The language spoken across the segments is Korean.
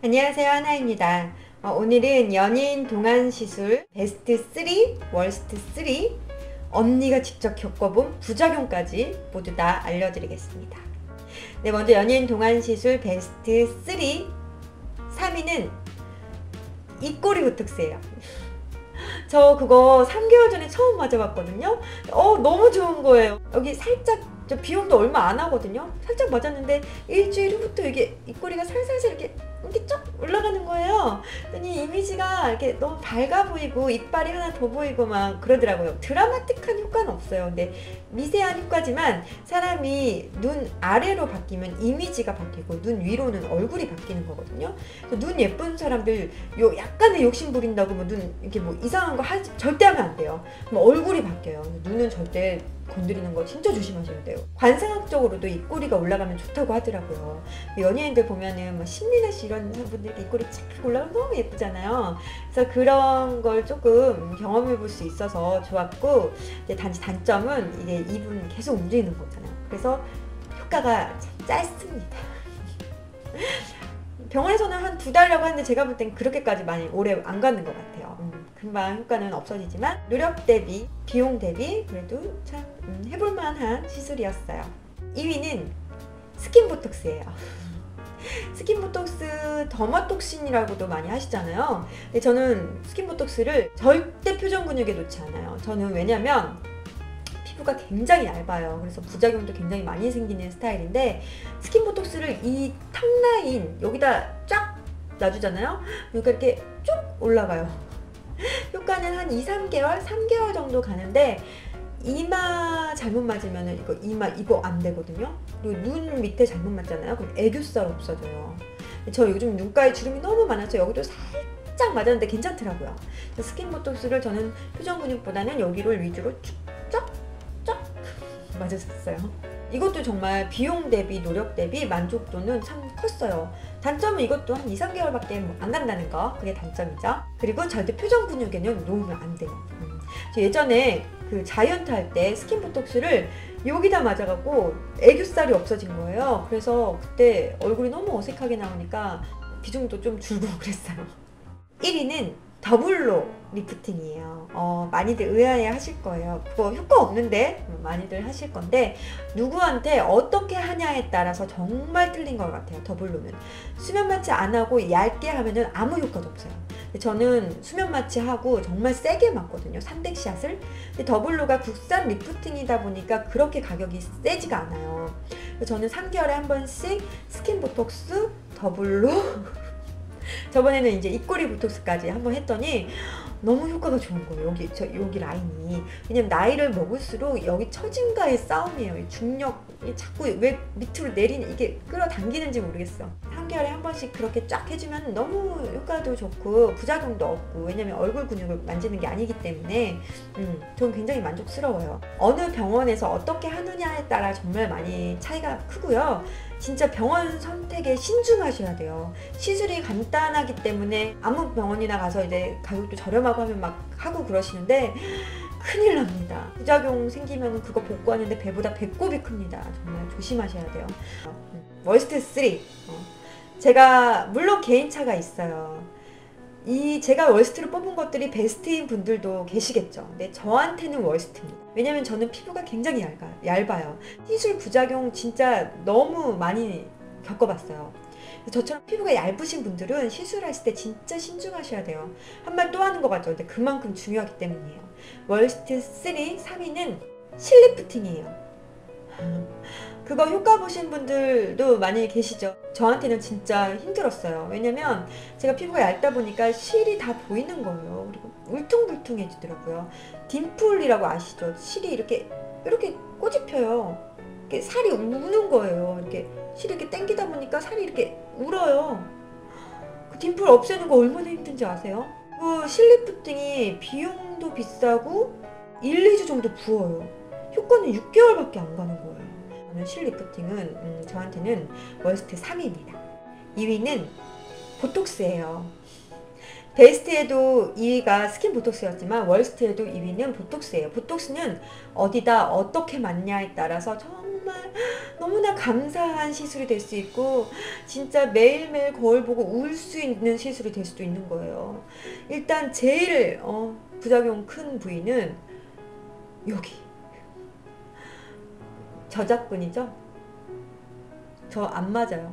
안녕하세요, 하나입니다. 오늘은 연예인 동안 시술 베스트 3, 월스트 3, 언니가 직접 겪어본 부작용까지 모두 다 알려드리겠습니다. 네, 먼저 연예인 동안 시술 베스트 3, 3위는 입꼬리 보톡스예요. 저 그거 3개월 전에 처음 맞아봤거든요. 너무 좋은 거예요. 여기 살짝, 저 비용도 얼마 안 하거든요. 살짝 맞았는데 일주일 후부터 이게 입꼬리가 살살살 이렇게 쫙 올라가는 거예요. 그랬더니 이미지가 이렇게 너무 밝아 보이고 이빨이 하나 더 보이고 막 그러더라고요. 드라마틱한 효과는 없어요. 근데 미세한 효과지만 사람이 눈 아래로 바뀌면 이미지가 바뀌고 눈 위로는 얼굴이 바뀌는 거거든요. 눈 예쁜 사람들 약간의 욕심 부린다고 뭐 눈 이렇게 뭐 이상한 거 절대 하면 안 돼요. 그럼 얼굴이 바뀌어요. 눈은 절대 건드리는 거 진짜 조심하셔야 돼요. 관상학적으로도 입꼬리가 올라가면 좋다고 하더라고요. 연예인들 보면은 뭐 신민아 씨 이런 분들 입꼬리 쫙 올라가면 너무 예쁘잖아요. 그래서 그런 걸 조금 경험해 볼 수 있어서 좋았고, 단지 단점은 이게 입은 계속 움직이는 거잖아요. 그래서 효과가 참 짧습니다. 병원에서는 한 2달이라고 하는데 제가 볼 땐 그렇게까지 많이 오래 안 가는 것 같아요. 금방 효과는 없어지지만 노력 대비 비용 대비 그래도 참 해볼 만한 시술이었어요. 2위는 스킨보톡스예요. 스킨보톡스 더마톡신이라고도 많이 하시잖아요. 근데 저는 스킨보톡스를 절대 표정 근육에 놓지 않아요. 저는 왜냐면 피부가 굉장히 얇아요. 그래서 부작용도 굉장히 많이 생기는 스타일인데 스킨보톡스를 이 턱 라인 여기다 쫙 놔주잖아요. 그러니까 이렇게 쭉 올라가요. 효과는 한 2-3개월, 3개월 정도 가는데 이마 잘못 맞으면 이마 이거 안 되거든요. 그리고 눈 밑에 잘못 맞잖아요. 그럼 애교살 없어져요. 저 요즘 눈가에 주름이 너무 많아서 여기도 살짝 맞았는데 괜찮더라고요. 스킨보톡스를 저는 표정 근육보다는 여기를 위주로 쫙쫙 맞았어요. 이것도 정말 비용 대비 노력 대비 만족도는 참 컸어요. 단점은 이것도 한 2-3개월밖에 안 간다는 거, 그게 단점이죠. 그리고 절대 표정 근육에는 놓으면 안 돼요. 저 예전에 그 자이언트 할 때 스킨보톡스를 여기다 맞아갖고 애교살이 없어진 거예요. 그래서 그때 얼굴이 너무 어색하게 나오니까 비중도 좀 줄고 그랬어요. 1위는 더블로 리프팅이에요. 많이들 의아해 하실 거예요. 그거 효과 없는데 많이들 하실 건데 누구한테 어떻게 하냐에 따라서 정말 틀린 것 같아요. 더블로는 수면 마취 안 하고 얇게 하면은 아무 효과도 없어요. 저는 수면 마취 하고 정말 세게 맞거든요. 300샷을. 근데 더블로가 국산 리프팅이다 보니까 그렇게 가격이 세지가 않아요. 저는 3개월에 한 번씩 스킨보톡스 더블로 저번에는 이제 입꼬리 보톡스까지 한번 했더니 너무 효과가 좋은 거예요. 여기 라인이. 왜냐면 나이를 먹을수록 여기 처짐과의 싸움이에요. 이 중력이 자꾸 왜 밑으로 내리는 이게 끌어당기는지 모르겠어. 3개월에 한 번씩 그렇게 쫙 해주면 너무 효과도 좋고 부작용도 없고, 왜냐면 얼굴 근육을 만지는 게 아니기 때문에 저는 굉장히 만족스러워요. 어느 병원에서 어떻게 하느냐에 따라 정말 많이 차이가 크고요. 진짜 병원 선택에 신중하셔야 돼요. 시술이 간단하기 때문에 아무 병원이나 가서 이제 가격도 저렴하고 하면 막 하고 그러시는데 큰일 납니다. 부작용 생기면 그거 복구하는데 배보다 배꼽이 큽니다. 정말 조심하셔야 돼요. 월스트 3. 제가 물론 개인차가 있어요. 제가 월스트로 뽑은 것들이 베스트인 분들도 계시겠죠. 근데 저한테는 월스트입니다. 왜냐면 저는 피부가 굉장히 얇아요. 시술 부작용 진짜 너무 많이 겪어봤어요. 저처럼 피부가 얇으신 분들은 시술하실 때 진짜 신중하셔야 돼요. 한 말 또 하는 것 같죠. 근데 그만큼 중요하기 때문이에요. 월스트 3, 3위는 실리프팅이에요. 그거 효과 보신 분들도 많이 계시죠. 저한테는 진짜 힘들었어요. 왜냐면 제가 피부가 얇다 보니까 실이 다 보이는 거예요. 그리고 울퉁불퉁해지더라고요. 딤플이라고 아시죠? 실이 이렇게 꼬집혀요. 이렇게 살이 우는 거예요. 이렇게 실이 이렇게 당기다 보니까 살이 이렇게 울어요. 그 딤플 없애는 거 얼마나 힘든지 아세요? 그 실리프팅이 비용도 비싸고 1-2주 정도 부어요. 효과는 6개월밖에 안 가는 거예요. 실리프팅은 저한테는 월스트 3위입니다. 2위는 보톡스예요. 베스트에도 2위가 스킨 보톡스였지만 월스트에도 2위는 보톡스예요. 보톡스는 어디다 어떻게 맞냐에 따라서 정말 너무나 감사한 시술이 될 수 있고 진짜 매일매일 거울 보고 울 수 있는 시술이 될 수도 있는 거예요. 일단 제일 부작용 큰 부위는 여기 저작근이죠. 저 안 맞아요.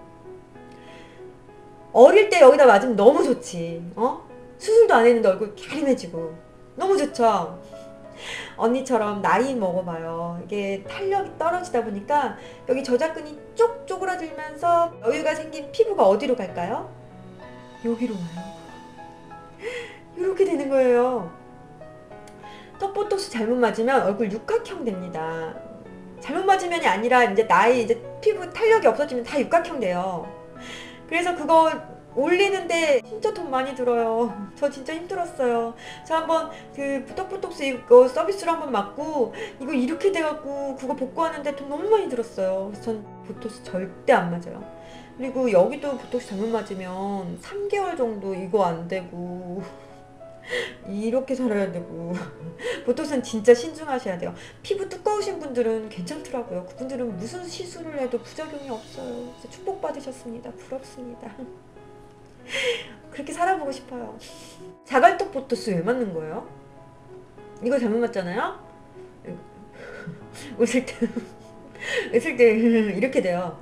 어릴 때 여기다 맞으면 너무 좋지. 수술도 안 했는데 얼굴 갸름해지고 너무 좋죠. 언니처럼 나이 먹어봐요. 이게 탄력이 떨어지다 보니까 여기 저작근이 쪽 쪼그라들면서 여유가 생긴 피부가 어디로 갈까요? 여기로 와요. 이렇게 되는 거예요. 턱보톡스 잘못 맞으면 얼굴 육각형 됩니다. 잘못 맞으면이 아니라 이제 나이 이제 피부 탄력이 없어지면 다 육각형 돼요. 그래서 그거 올리는데 진짜 돈 많이 들어요. 저 진짜 힘들었어요. 저 한번 그 턱보톡스 이거 서비스로 한번 맞고 이거 이렇게 돼갖고 그거 복구하는데 돈 너무 많이 들었어요. 그래서 전 보톡스 절대 안 맞아요. 그리고 여기도 보톡스 잘못 맞으면 3개월 정도 이거 안 되고 이렇게 살아야 되고 보톡스는 진짜 신중하셔야 돼요. 피부 두꺼우신 분들은 괜찮더라고요. 그분들은 무슨 시술을 해도 부작용이 없어요. 축복받으셨습니다. 부럽습니다. 그렇게 살아보고 싶어요. 자갈턱 보톡스 왜 맞는 거예요? 이거 잘못 맞잖아요? 웃을 때 이렇게 돼요.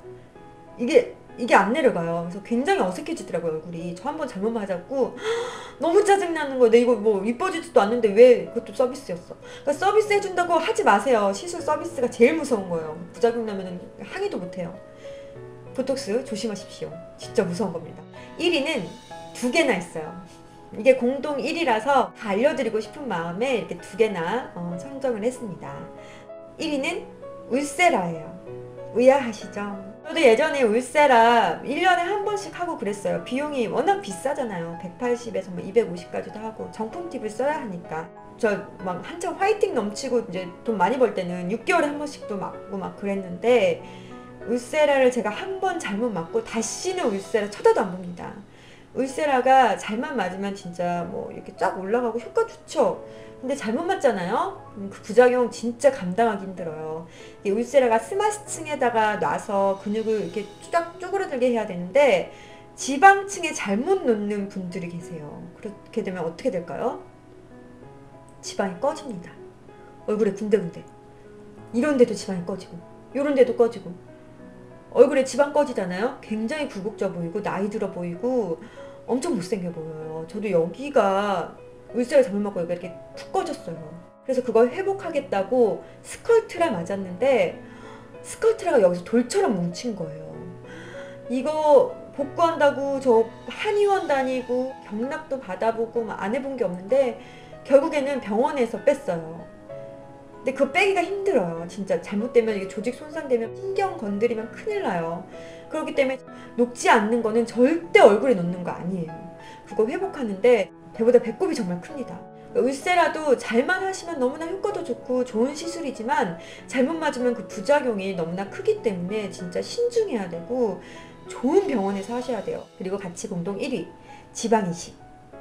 이게 안 내려가요. 그래서 굉장히 어색해지더라고요, 얼굴이. 저 한번 잘못 맞았고 너무 짜증나는 거예요. 이거 뭐 이뻐지지도 않는데 왜 그것도 서비스였어. 그러니까 서비스 해준다고 하지 마세요. 시술 서비스가 제일 무서운 거예요. 부작용 나면 항의도 못해요. 보톡스 조심하십시오. 진짜 무서운 겁니다. 1위는 2개나 있어요. 이게 공동 1위라서 다 알려드리고 싶은 마음에 이렇게 2개나 선정을 했습니다. 1위는 울세라예요. 의아하시죠? 저도 예전에 울세라 1년에 한 번씩 하고 그랬어요. 비용이 워낙 비싸잖아요. 180에서 뭐 250까지도 하고 정품 팁을 써야 하니까. 저 막 한참 화이팅 넘치고 이제 돈 많이 벌 때는 6개월에 한 번씩도 맞고 막 그랬는데 울세라를 제가 한 번 잘못 맞고 다시는 울세라 쳐다도 안 봅니다. 울세라가 잘만 맞으면 진짜 뭐 이렇게 쫙 올라가고 효과 좋죠. 근데 잘못 맞잖아요? 그 부작용 진짜 감당하기 힘들어요. 이 울세라가 스마스층에다가 놔서 근육을 이렇게 쫙 쪼그라들게 해야 되는데 지방층에 잘못 놓는 분들이 계세요. 그렇게 되면 어떻게 될까요? 지방이 꺼집니다. 얼굴에 군데군데. 이런 데도 지방이 꺼지고 요런 데도 꺼지고 얼굴에 지방 꺼지잖아요? 굉장히 굴곡져 보이고 나이 들어 보이고 엄청 못생겨 보여요. 저도 여기가 울세라 잘못 맞고 여기가 이렇게 푹 꺼졌어요. 그래서 그걸 회복하겠다고 스컬트라 맞았는데 스컬트라가 여기서 돌처럼 뭉친 거예요. 이거 복구한다고 저 한의원 다니고 경락도 받아보고 막 안 해본 게 없는데 결국에는 병원에서 뺐어요. 근데 그거 빼기가 힘들어요. 진짜 잘못되면 이게 조직 손상되면 신경 건드리면 큰일 나요. 그렇기 때문에 녹지 않는 거는 절대 얼굴에 넣는 거 아니에요. 그거 회복하는데 배보다 배꼽이 정말 큽니다. 울세라도 잘만 하시면 너무나 효과도 좋고 좋은 시술이지만 잘못 맞으면 그 부작용이 너무나 크기 때문에 진짜 신중해야 되고 좋은 병원에서 하셔야 돼요. 그리고 같이 공동 1위 지방이식.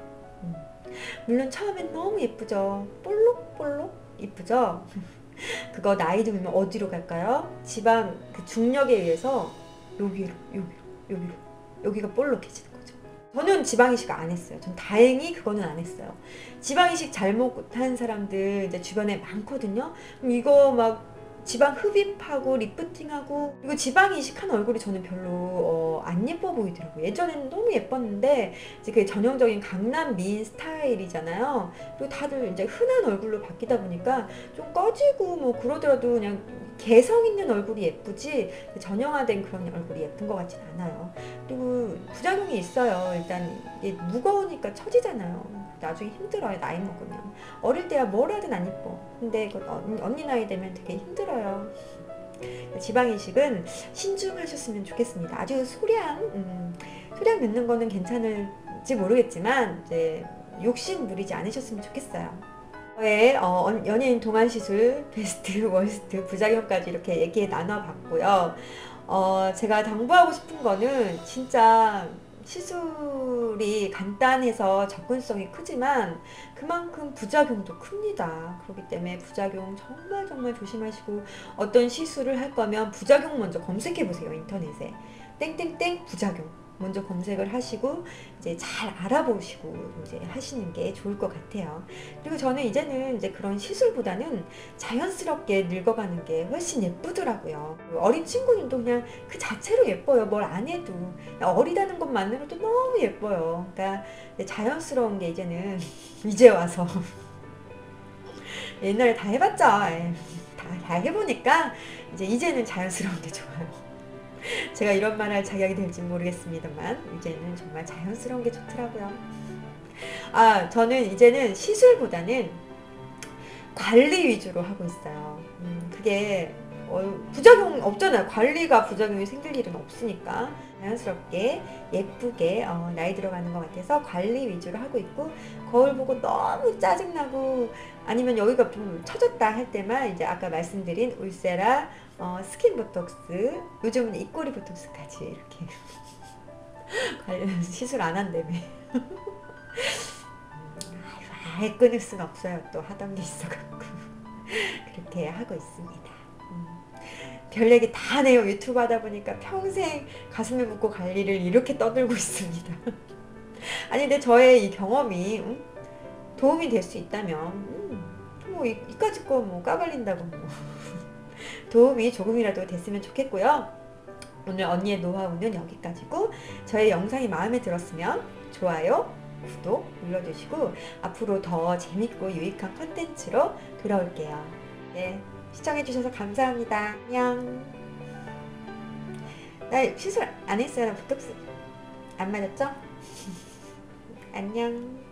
물론 처음엔 너무 예쁘죠. 볼록볼록 이쁘죠? 그거 나이 들면 어디로 갈까요? 지방 그 중력에 의해서 여기로 여기가 볼록해지는 거죠. 저는 지방이식 안 했어요. 전 다행히 그거는 안 했어요. 지방이식 잘못한 사람들 이제 주변에 많거든요. 그럼 이거 막 지방 흡입하고 리프팅하고 그리고 지방 이식한 얼굴이 저는 별로 안 예뻐 보이더라고요. 예전에는 너무 예뻤는데 이제 그게 전형적인 강남 미인 스타일이잖아요. 그리고 다들 이제 흔한 얼굴로 바뀌다 보니까 좀 꺼지고 뭐 그러더라도 그냥 개성 있는 얼굴이 예쁘지 전형화된 그런 얼굴이 예쁜 것 같진 않아요. 그리고 부작용이 있어요. 일단 이게 무거우니까 처지잖아요. 나중에 힘들어요. 나이 먹으면. 어릴 때야 뭘 하든 안 이뻐. 근데 언니 나이 되면 되게 힘들어요. 지방이식은 신중하셨으면 좋겠습니다. 아주 소량 넣는 거는 괜찮을지 모르겠지만 이제 욕심 부리지 않으셨으면 좋겠어요. 저의 연예인 동안시술 베스트, 월스트, 부작용까지 이렇게 얘기 나눠봤고요. 제가 당부하고 싶은 거는 진짜 시술이 간단해서 접근성이 크지만 그만큼 부작용도 큽니다. 그렇기 때문에 부작용 정말 조심하시고, 어떤 시술을 할 거면 부작용 먼저 검색해 보세요. 인터넷에 땡땡땡 부작용 먼저 검색을 하시고 이제 잘 알아보시고 이제 하시는 게 좋을 것 같아요. 그리고 저는 이제는 이제 그런 시술보다는 자연스럽게 늙어가는 게 훨씬 예쁘더라고요. 어린 친구들도 그냥 그 자체로 예뻐요. 뭘 안 해도 어리다는 것만으로도 너무 예뻐요. 그러니까 자연스러운 게 이제는 이제 와서 옛날에 다 해봤죠. 다 해보니까 이제는 자연스러운 게 좋아요. 제가 이런 말 할 자격이 될지 모르겠습니다만 이제는 정말 자연스러운 게 좋더라고요. 저는 이제는 시술보다는 관리 위주로 하고 있어요. 그게 부작용 없잖아요. 관리가 부작용이 생길 일은 없으니까 자연스럽게 예쁘게 나이 들어가는 것 같아서 관리 위주로 하고 있고, 거울 보고 너무 짜증나고 아니면 여기가 좀 처졌다 할 때만 이제 아까 말씀드린 울세라, 스킨 보톡스, 요즘은 입꼬리 보톡스까지 이렇게 관련 시술 안 한다며. 아예 끊을 순 없어요. 또 하던 게 있어갖고 그렇게 하고 있습니다. 별 얘기 다 하네요. 유튜브 하다 보니까 평생 가슴에 묻고 관리를 이렇게 떠들고 있습니다. 아니 근데 저의 이 경험이 도움이 될 수 있다면 뭐 이까짓 거 뭐 까발린다고 뭐 도움이 조금이라도 됐으면 좋겠고요. 오늘 언니의 노하우는 여기까지고, 저의 영상이 마음에 들었으면 좋아요, 구독 눌러주시고 앞으로 더 재밌고 유익한 컨텐츠로 돌아올게요. 네, 시청해주셔서 감사합니다. 안녕. 나 시술 안 했어요. 보톡스 안 맞았죠? 안녕.